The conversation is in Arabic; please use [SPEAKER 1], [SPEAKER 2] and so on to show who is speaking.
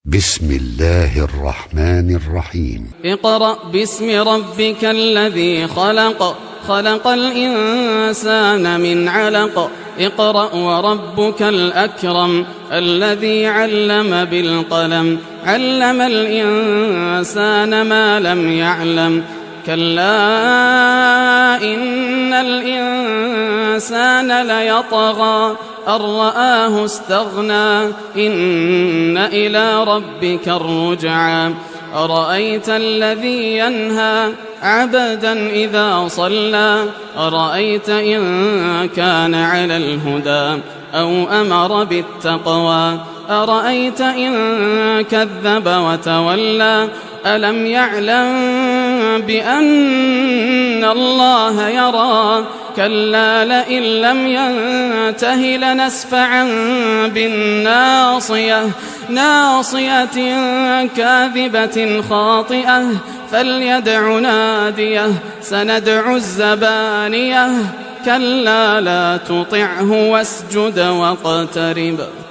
[SPEAKER 1] بسم الله الرحمن الرحيم.
[SPEAKER 2] اقرأ باسم ربك الذي خلق، خلق الإنسان من علق. اقرأ وربك الأكرم الذي علم بالقلم، علم الإنسان ما لم يعلم. كلا إن الإنسان ليطغى أن رآه استغنى، إن إلى ربك الرجعى. أرأيت الذي ينهى عبدا إذا صلى، أرأيت إن كان على الهدى أو أمر بالتقوى، أرأيت إن كذب وتولى. ألم يعلم بأن الله يرى، كلا لئن لم ينته لنسفعا بالناصية، ناصية كاذبة خاطئة، فليدع ناديه سندع الزبانية. كلا لا تطعه واسجد واقترب.